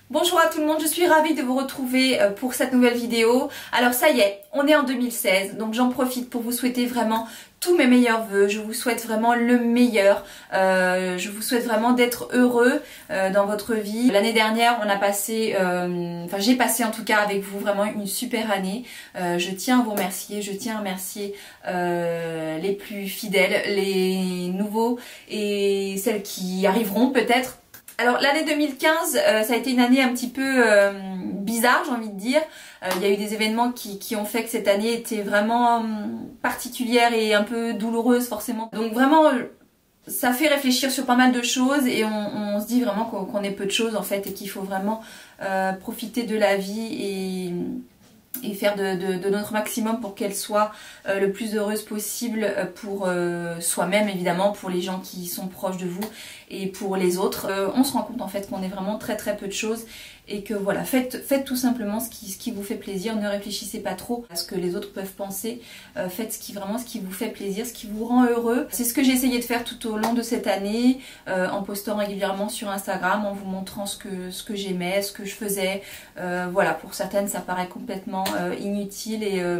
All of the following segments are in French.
Bonjour à tout le monde, je suis ravie de vous retrouver pour cette nouvelle vidéo. Alors ça y est, on est en 2016, donc j'en profite pour vous souhaiter vraiment tous mes meilleurs vœux. Je vous souhaite vraiment le meilleur, je vous souhaite vraiment d'être heureux dans votre vie. L'année dernière, on a passé, j'ai passé en tout cas avec vous vraiment une super année. Je tiens à vous remercier, je tiens à remercier les plus fidèles, les nouveaux et celles qui arriveront peut-être. Alors l'année 2015, ça a été une année un petit peu bizarre, j'ai envie de dire. Il y a eu des événements qui ont fait que cette année était vraiment particulière et un peu douloureuse forcément. Donc vraiment, ça fait réfléchir sur pas mal de choses et on se dit vraiment qu'on est peu de choses en fait et qu'il faut vraiment profiter de la vie et faire de notre maximum pour qu'elle soit le plus heureuse possible pour soi-même évidemment, pour les gens qui sont proches de vous et pour les autres. On se rend compte en fait qu'on est vraiment très peu de choses et que voilà, faites tout simplement ce qui vous fait plaisir, ne réfléchissez pas trop à ce que les autres peuvent penser, faites ce qui vous fait plaisir, ce qui vous rend heureux. C'est ce que j'ai essayé de faire tout au long de cette année, en postant régulièrement sur Instagram, en vous montrant ce que j'aimais, ce que je faisais. Voilà, pour certaines ça paraît complètement inutile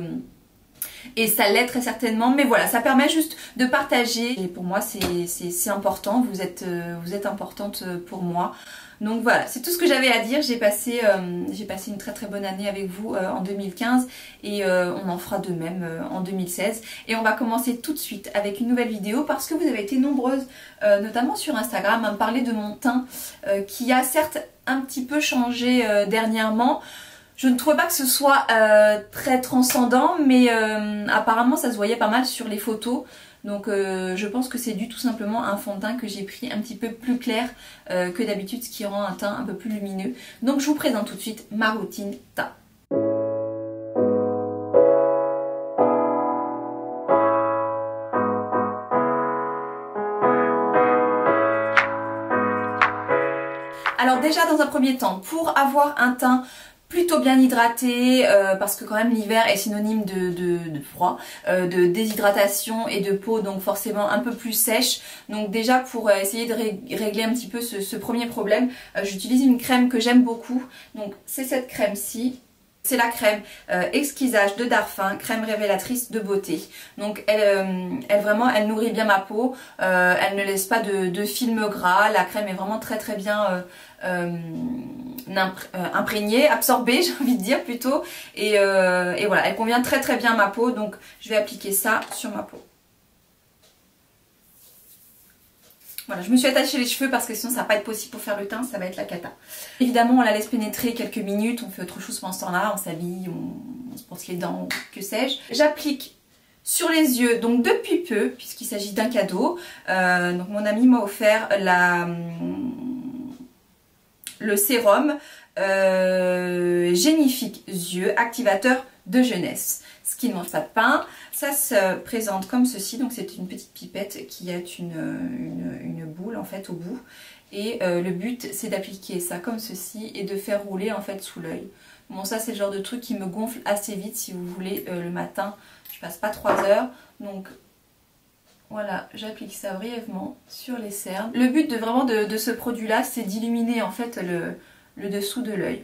et ça l'est très certainement, mais voilà, ça permet juste de partager et pour moi c'est important, vous êtes importante pour moi. Donc voilà, c'est tout ce que j'avais à dire. J'ai passé une très bonne année avec vous en 2015 et on en fera de même en 2016. Et on va commencer tout de suite avec une nouvelle vidéo parce que vous avez été nombreuses, notamment sur Instagram, à me parler de mon teint qui a certes un petit peu changé dernièrement. Je ne trouvais pas que ce soit très transcendant, mais apparemment ça se voyait pas mal sur les photos. Donc je pense que c'est dû tout simplement à un fond de teint que j'ai pris un petit peu plus clair que d'habitude, ce qui rend un teint un peu plus lumineux. Donc je vous présente tout de suite ma routine teint. Alors déjà dans un premier temps, pour avoir un teint plutôt bien hydraté, parce que quand même l'hiver est synonyme de froid, de déshydratation et de peau donc forcément un peu plus sèche. Donc déjà pour essayer de régler un petit peu ce premier problème, j'utilise une crème que j'aime beaucoup. Donc c'est cette crème-ci. C'est la crème Exquisage de Darphin, crème révélatrice de beauté. Donc elle nourrit bien ma peau, elle ne laisse pas de film gras. La crème est vraiment très bien imprégnée, absorbée j'ai envie de dire plutôt. Et voilà, elle convient très bien à ma peau, donc je vais appliquer ça sur ma peau. Voilà, je me suis attachée les cheveux parce que sinon ça va pas être possible pour faire le teint, ça va être la cata. Évidemment on la laisse pénétrer quelques minutes, on fait autre chose pendant ce temps-là, on s'habille, on se brosse les dents, que sais-je. J'applique sur les yeux, donc depuis peu, puisqu'il s'agit d'un cadeau. Donc mon ami m'a offert le sérum Génifique Yeux Activateur de jeunesse, ce qui ne mange pas de pain. Ça se présente comme ceci, donc c'est une petite pipette qui a une boule en fait au bout et le but c'est d'appliquer ça comme ceci et de faire rouler en fait sous l'œil. Bon, ça c'est le genre de truc qui me gonfle assez vite si vous voulez le matin, je passe pas 3 heures, donc voilà, j'applique ça brièvement sur les cernes. Le but de ce produit là c'est d'illuminer en fait le dessous de l'œil.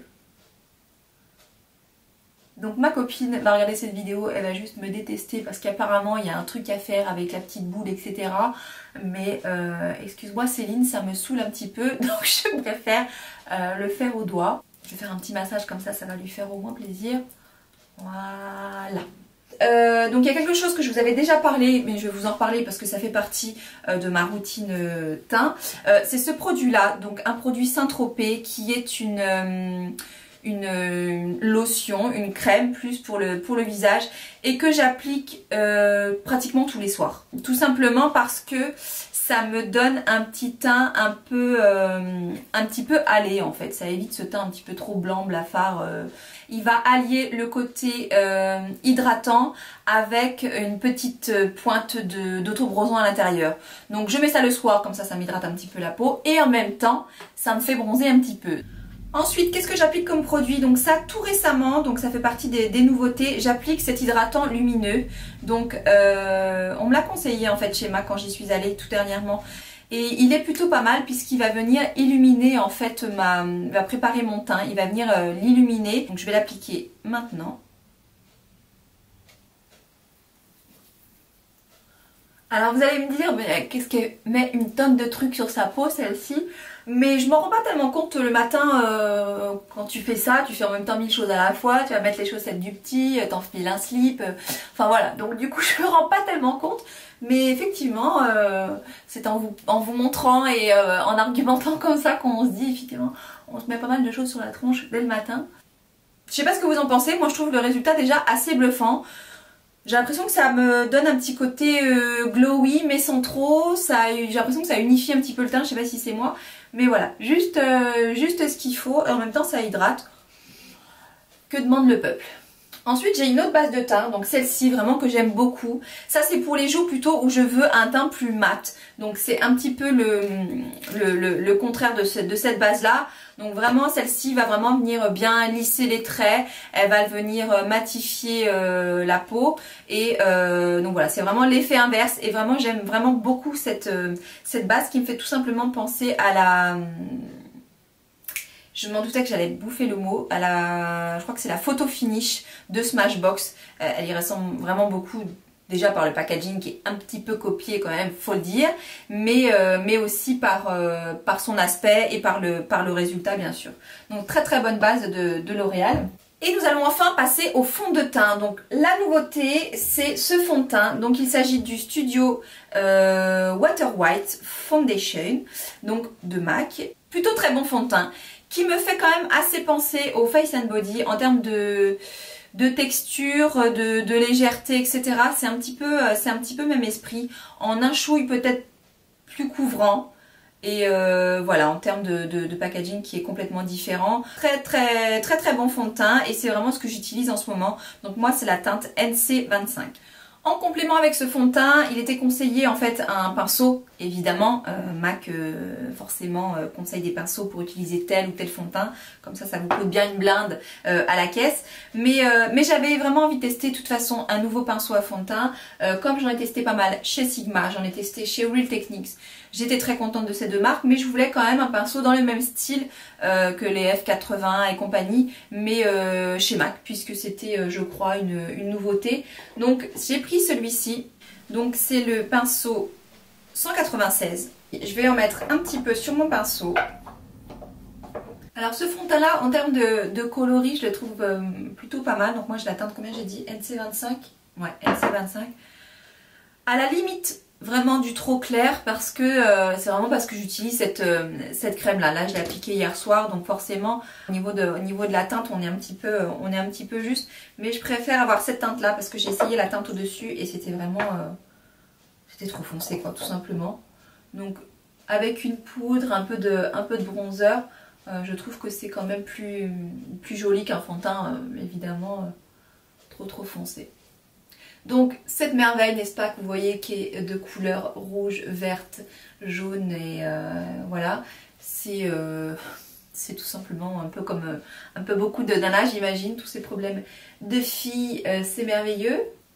Donc ma copine va regarder cette vidéo, elle va juste me détester parce qu'apparemment il y a un truc à faire avec la petite boule, etc. Mais excuse-moi Céline, ça me saoule un petit peu, donc je préfère le faire au doigt. Je vais faire un petit massage comme ça va lui faire au moins plaisir. Voilà. Donc il y a quelque chose que je vous avais déjà parlé, mais je vais vous en reparler parce que ça fait partie de ma routine teint. C'est ce produit là, donc un produit Saint-Tropez qui est une lotion, une crème plus pour le visage et que j'applique pratiquement tous les soirs. Tout simplement parce que ça me donne un petit teint un petit peu hâlé en fait. Ça évite ce teint un petit peu trop blanc, blafard. Il va allier le côté hydratant avec une petite pointe d'autobronzant à l'intérieur. Donc je mets ça le soir, comme ça m'hydrate un petit peu la peau et en même temps ça me fait bronzer un petit peu. Ensuite, qu'est-ce que j'applique comme produit? Donc ça, tout récemment, donc ça fait partie des nouveautés, j'applique cet hydratant lumineux. Donc on me l'a conseillé en fait chez MAC quand j'y suis allée tout dernièrement. et il est plutôt pas mal puisqu'il va venir illuminer en fait il va préparer mon teint, il va venir l'illuminer. Donc je vais l'appliquer maintenant. Alors vous allez me dire, mais qu'est-ce qu'elle met une tonne de trucs sur sa peau celle-ci? Mais je m'en rends pas tellement compte le matin quand tu fais ça, tu fais en même temps 1000 choses à la fois, tu vas mettre les chaussettes du petit, t'enfiles un slip, enfin voilà. Donc du coup je me rends pas tellement compte, mais effectivement c'est en vous montrant et en argumentant comme ça qu'on se dit effectivement, on se met pas mal de choses sur la tronche dès le matin. Je sais pas ce que vous en pensez, moi je trouve le résultat déjà assez bluffant. J'ai l'impression que ça me donne un petit côté glowy mais sans trop, j'ai l'impression que ça unifie un petit peu le teint, je sais pas si c'est moi. Mais voilà, juste ce qu'il faut et en même temps ça hydrate. Que demande le peuple? Ensuite j'ai une autre base de teint, donc celle-ci vraiment que j'aime beaucoup. Ça c'est pour les jours plutôt où je veux un teint plus mat. Donc c'est un petit peu le contraire de cette base là. Donc vraiment celle-ci va vraiment venir bien lisser les traits, elle va venir matifier la peau. Et donc voilà, c'est vraiment l'effet inverse. Et vraiment j'aime vraiment beaucoup cette base qui me fait tout simplement penser à la... Je m'en doutais que j'allais bouffer le mot, je crois que c'est la photo finish de Smashbox. Elle y ressemble vraiment beaucoup, déjà par le packaging qui est un petit peu copié quand même, faut le dire, mais aussi par son aspect et par le résultat bien sûr. Donc très très bonne base de L'Oréal. Et nous allons enfin passer au fond de teint. Donc la nouveauté c'est ce fond de teint. Donc il s'agit du Studio Water White Foundation, donc de MAC. Plutôt très bon fond de teint, qui me fait quand même assez penser au Face and Body en termes de texture, de légèreté, etc. C'est un petit peu même esprit. En un chouille peut-être plus couvrant. Et voilà, en termes de packaging qui est complètement différent. Très bon fond de teint et c'est vraiment ce que j'utilise en ce moment. Donc moi c'est la teinte NC25. En complément avec ce fond de teint, il était conseillé en fait un pinceau, évidemment, MAC forcément conseille des pinceaux pour utiliser tel ou tel fond de teint, comme ça vous coûte bien une blinde à la caisse, mais j'avais vraiment envie de tester de toute façon un nouveau pinceau à fond de teint, comme j'en ai testé pas mal chez Sigma, j'en ai testé chez Real Techniques, j'étais très contente de ces deux marques, mais je voulais quand même un pinceau dans le même style que les F80 et compagnie, mais chez MAC, puisque c'était je crois une nouveauté. Donc j'ai pris celui-ci, donc c'est le pinceau 196. Je vais en mettre un petit peu sur mon pinceau. Alors ce fond de teint là en termes de coloris je le trouve plutôt pas mal, donc moi je l'atteins combien j'ai dit, NC25? Ouais, NC25. À la limite vraiment du trop clair parce que c'est vraiment parce que j'utilise cette crème là. Là je l'ai appliquée hier soir, donc forcément au niveau de la teinte on est un petit peu juste, mais je préfère avoir cette teinte là parce que j'ai essayé la teinte au dessus et c'était vraiment c'était trop foncé quoi, tout simplement. Donc avec une poudre, un peu de bronzer, je trouve que c'est quand même plus joli qu'un fond de teint évidemment trop foncé. Donc cette merveille, n'est-ce pas, que vous voyez qui est de couleur rouge, verte, jaune et voilà, c'est tout simplement un peu comme un peu beaucoup de nanas j'imagine, tous ces problèmes de filles, c'est merveilleux.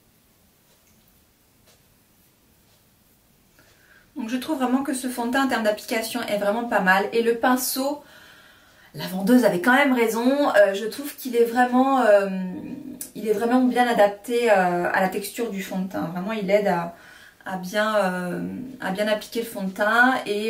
Donc je trouve vraiment que ce fond de teint en termes d'application est vraiment pas mal et le pinceau, la vendeuse avait quand même raison, je trouve qu'il est vraiment bien adapté à la texture du fond de teint. Vraiment il aide à bien appliquer le fond de teint et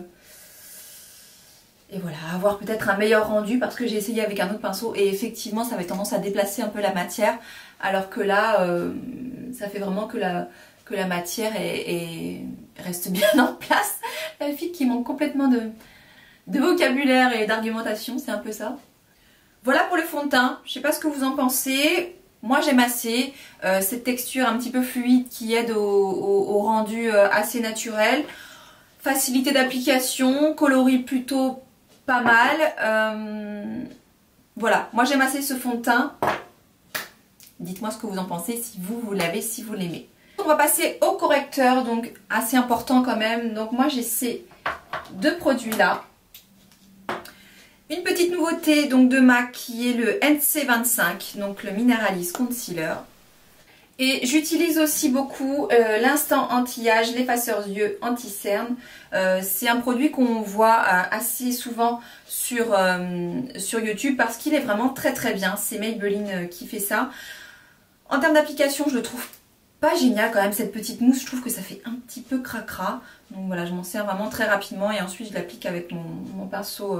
voilà, avoir peut-être un meilleur rendu parce que j'ai essayé avec un autre pinceau et effectivement ça avait tendance à déplacer un peu la matière alors que là ça fait vraiment que la matière reste bien en place. La fille qui manque complètement de vocabulaire et d'argumentation, c'est un peu ça. Voilà pour le fond de teint, je sais pas ce que vous en pensez, moi j'aime assez cette texture un petit peu fluide qui aide au rendu assez naturel. Facilité d'application, coloris plutôt pas mal. Voilà, moi j'aime assez ce fond de teint. Dites-moi ce que vous en pensez, si vous l'avez, si vous l'aimez. On va passer au correcteur, donc assez important quand même. Donc moi j'ai ces deux produits là. Une petite nouveauté donc de MAC qui est le NC25, donc le Mineralist Concealer. Et j'utilise aussi beaucoup l'instant anti-âge, l'effaceur yeux anti-cerne. C'est un produit qu'on voit assez souvent sur YouTube parce qu'il est vraiment très très bien. C'est Maybelline qui fait ça. En termes d'application, je le trouve pas génial quand même, cette petite mousse. Je trouve que ça fait un petit peu cracra. Donc voilà, je m'en sers vraiment très rapidement et ensuite je l'applique avec mon pinceau.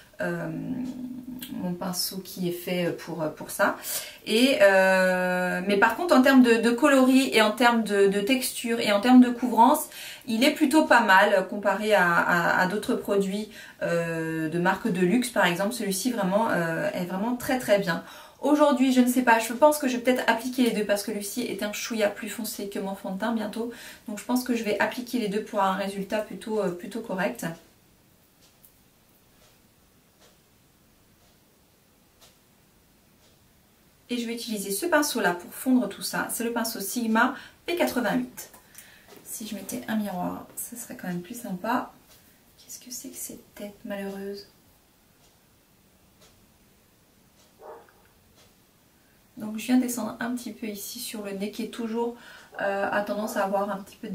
Mon pinceau qui est fait pour ça. Et mais par contre en termes de coloris et en termes de texture et en termes de couvrance, il est plutôt pas mal comparé à d'autres produits de marque de luxe par exemple. Celui-ci vraiment est vraiment très très bien. Aujourd'hui, je ne sais pas, je pense que je vais peut-être appliquer les deux parce que Lucie est un chouïa plus foncé que mon fond de teint bientôt. Donc je pense que je vais appliquer les deux pour un résultat plutôt correct. Et je vais utiliser ce pinceau là pour fondre tout ça. C'est le pinceau Sigma P88. Si je mettais un miroir, ce serait quand même plus sympa. Qu'est-ce que c'est que cette tête malheureuse? Donc je viens descendre un petit peu ici sur le nez qui est toujours a tendance à avoir un petit peu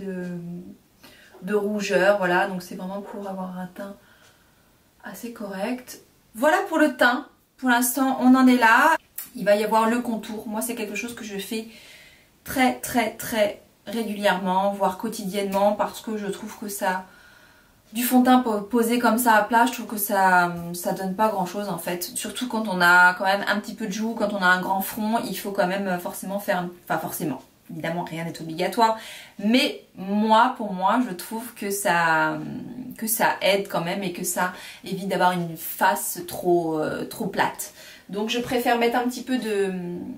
de rougeur. Voilà, donc c'est vraiment pour avoir un teint assez correct. Voilà pour le teint. Pour l'instant, on en est là. Il va y avoir le contour. Moi, c'est quelque chose que je fais très très très régulièrement, voire quotidiennement, parce que je trouve que ça... Du fond de teint posé comme ça à plat, je trouve que ça donne pas grand chose en fait. Surtout quand on a quand même un petit peu de joues, quand on a un grand front, il faut quand même forcément faire... Enfin forcément, évidemment rien n'est obligatoire. Mais moi, pour moi, je trouve que ça aide quand même et que ça évite d'avoir une face trop plate. Donc je préfère mettre un petit peu de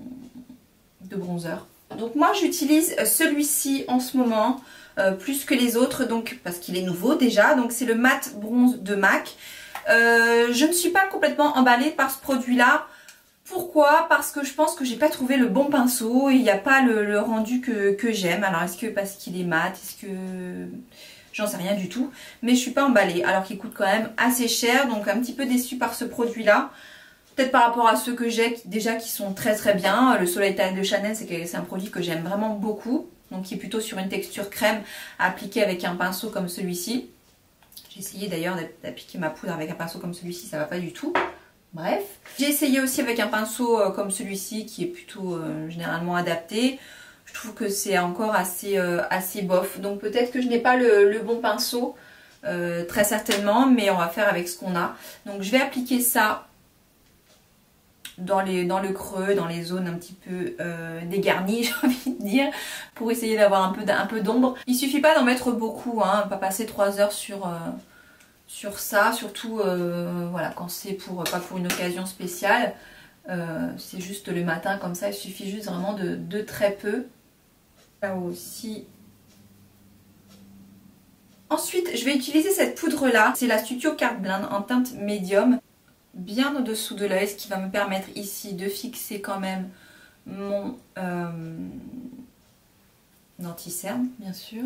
bronzer. Donc moi j'utilise celui-ci en ce moment plus que les autres, donc parce qu'il est nouveau déjà. Donc c'est le Matte Bronze de MAC. Je ne suis pas complètement emballée par ce produit-là. Pourquoi? Parce que je pense que j'ai pas trouvé le bon pinceau et il n'y a pas le rendu que j'aime. Alors est-ce que parce qu'il est mat? Est-ce que... J'en sais rien du tout. Mais je suis pas emballée. Alors qu'il coûte quand même assez cher. Donc un petit peu déçue par ce produit-là. Peut-être par rapport à ceux que j'ai déjà qui sont très très bien. Le Soleil Taille de Chanel, c'est un produit que j'aime vraiment beaucoup. Donc qui est plutôt sur une texture crème appliquée avec un pinceau comme celui-ci. J'ai essayé d'ailleurs d'appliquer ma poudre avec un pinceau comme celui-ci, ça va pas du tout. Bref. J'ai essayé aussi avec un pinceau comme celui-ci qui est plutôt généralement adapté. Je trouve que c'est encore assez bof. Donc peut-être que je n'ai pas le bon pinceau, très certainement, mais on va faire avec ce qu'on a. Donc je vais appliquer ça dans le creux, dans les zones un petit peu dégarnies, j'ai envie de dire, pour essayer d'avoir un peu d'ombre. Il suffit pas d'en mettre beaucoup, hein, pas passer 3 heures sur ça, surtout voilà, quand c'est pas pour une occasion spéciale. C'est juste le matin comme ça, il suffit juste vraiment de très peu. Là aussi. Ensuite, je vais utiliser cette poudre là, c'est la Studio Card Blend en teinte médium, bien au-dessous de l'œil, ce qui va me permettre ici de fixer quand même mon anti-cerne, bien sûr.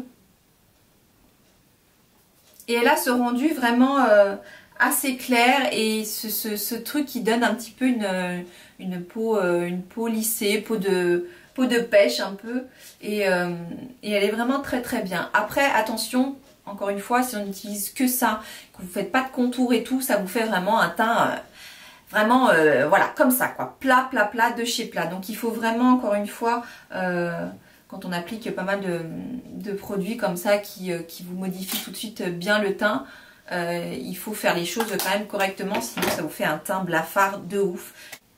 Et elle a ce rendu vraiment assez clair et ce truc qui donne un petit peu une peau lissée, peau de pêche un peu. Et elle est vraiment très très bien. Après, attention, encore une fois, si on n'utilise que ça, que vous ne faites pas de contour et tout, ça vous fait vraiment un teint vraiment, voilà, comme ça quoi. Plat, plat, plat, de chez plat. Donc il faut vraiment, encore une fois... quand on applique pas mal de produits comme ça qui vous modifient tout de suite bien le teint, il faut faire les choses quand même correctement, sinon ça vous fait un teint blafard de ouf.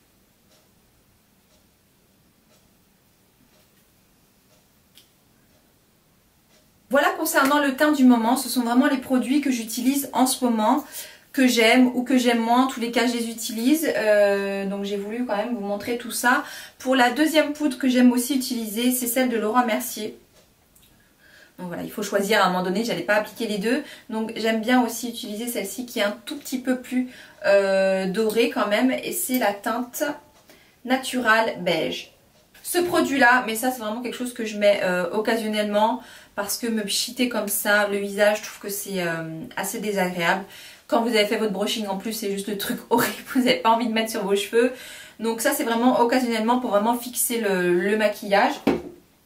Voilà concernant le teint du moment, ce sont vraiment les produits que j'utilise en ce moment, que j'aime ou que j'aime moins, en tous les cas je les utilise, donc j'ai voulu quand même vous montrer tout ça. Pour la deuxième poudre que j'aime aussi utiliser, c'est celle de Laura Mercier. Donc voilà, il faut choisir à un moment donné, j'allais pas appliquer les deux, donc j'aime bien aussi utiliser celle-ci qui est un tout petit peu plus dorée quand même, et c'est la teinte Natural Beige. Ce produit là, mais ça c'est vraiment quelque chose que je mets occasionnellement, parce que me pchiter comme ça le visage, je trouve que c'est assez désagréable. Quand vous avez fait votre brushing en plus, c'est juste le truc horrible, vous n'avez pas envie de mettre sur vos cheveux. Donc ça c'est vraiment occasionnellement pour vraiment fixer le maquillage.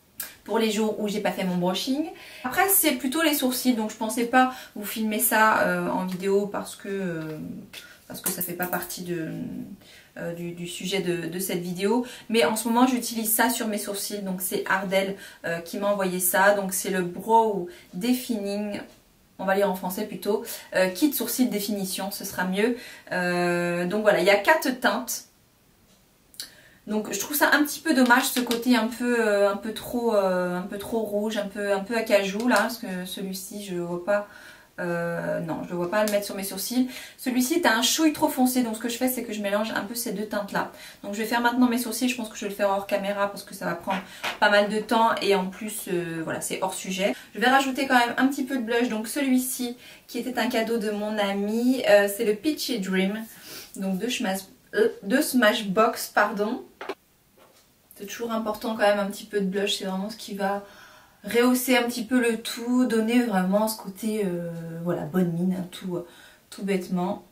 pour les jours où j'ai pas fait mon brushing. Après c'est plutôt les sourcils, donc je pensais pas vous filmer ça en vidéo parce que ça fait pas partie du sujet de cette vidéo. Mais en ce moment j'utilise ça sur mes sourcils, donc c'est Ardell qui m'a envoyé ça. Donc c'est le Brow Defining, on va lire en français plutôt, kit sourcil définition, ce sera mieux. Donc voilà, il y a 4 teintes. Donc je trouve ça un petit peu dommage, ce côté un peu trop rouge, un peu acajou là, parce que celui-ci je le vois pas. Non, je ne vois pas le mettre sur mes sourcils. Celui-ci est un chouille trop foncé, donc ce que je fais c'est que je mélange un peu ces deux teintes là. Donc je vais faire maintenant mes sourcils, je pense que je vais le faire hors caméra parce que ça va prendre pas mal de temps et en plus voilà, c'est hors sujet. Je vais rajouter quand même un petit peu de blush, donc celui-ci qui était un cadeau de mon ami, c'est le Peachy Dream, donc de Smashbox, pardon. C'est toujours important quand même un petit peu de blush, c'est vraiment ce qui va rehausser un petit peu le tout, donner vraiment ce côté, voilà, bonne mine, hein, tout bêtement.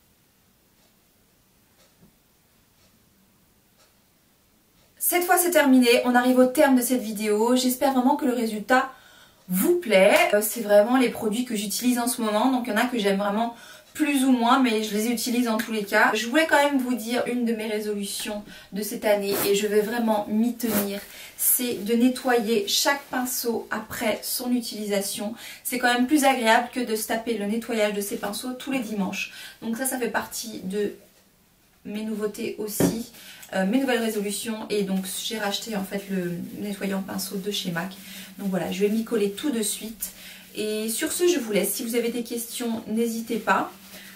Cette fois c'est terminé, on arrive au terme de cette vidéo. J'espère vraiment que le résultat vous plaît. C'est vraiment les produits que j'utilise en ce moment, donc il y en a que j'aime vraiment plus ou moins, mais je les utilise en tous les cas. Je voulais quand même vous dire une de mes résolutions de cette année et je vais vraiment m'y tenir, c'est de nettoyer chaque pinceau après son utilisation. C'est quand même plus agréable que de se taper le nettoyage de ces pinceaux tous les dimanches. Donc ça fait partie de mes nouveautés aussi, mes nouvelles résolutions, et donc j'ai racheté en fait le nettoyant pinceau de chez MAC. Donc voilà, je vais m'y coller tout de suite. Et sur ce, je vous laisse. Si vous avez des questions, n'hésitez pas.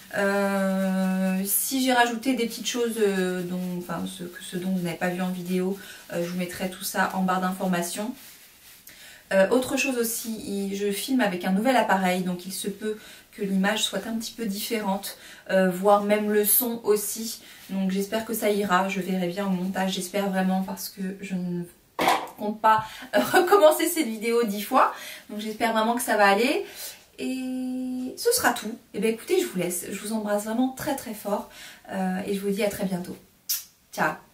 Si j'ai rajouté des petites choses ce dont vous n'avez pas vu en vidéo, je vous mettrai tout ça en barre d'informations. Autre chose aussi, je filme avec un nouvel appareil, donc il se peut que l'image soit un petit peu différente, voire même le son aussi. Donc j'espère que ça ira, je verrai bien au montage, j'espère vraiment, parce que je ne compte pas recommencer cette vidéo 10 fois. Donc j'espère vraiment que ça va aller. Et ce sera tout. Et bien écoutez, je vous laisse. Je vous embrasse vraiment très très fort. Et je vous dis à très bientôt. Ciao.